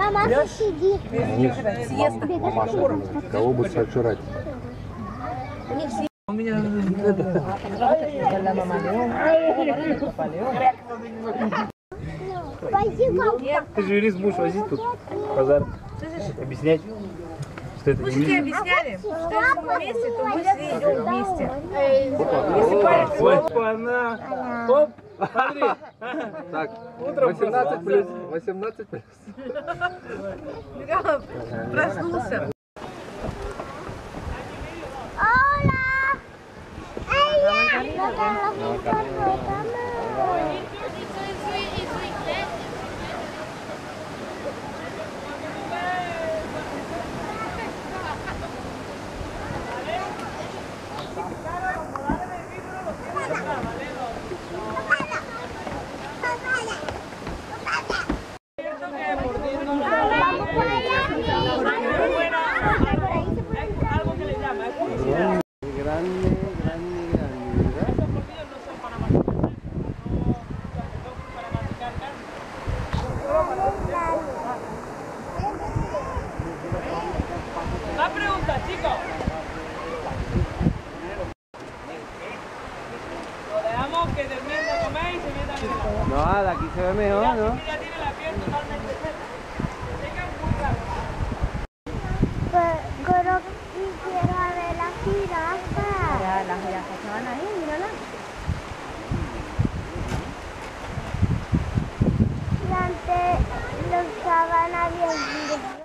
Мама сидит. Мамаша, кого бы сожрать? У меня это мама Леон, папа Леон. Пойди, папа. Ты же юрист будешь возить тут базар, объяснять, что это Мы не тебе объясняли, что если мы вместе, то мы все идем вместе. Если парень... Опа-на! Оп! Смотри! Так, 18 плюс. 18 плюс. Проснулся. Hola. Ella. La pregunta, chicos. Lo dejamos que termine de comer y se meta en el agua. No, de aquí se ve mejor, ¿no? Ya tiene la piel totalmente seca. Seca muy rápido. Pero quisiera ver la jirafa. Las jirafas se van ahí, mírala. Y antes lo usaban a bien.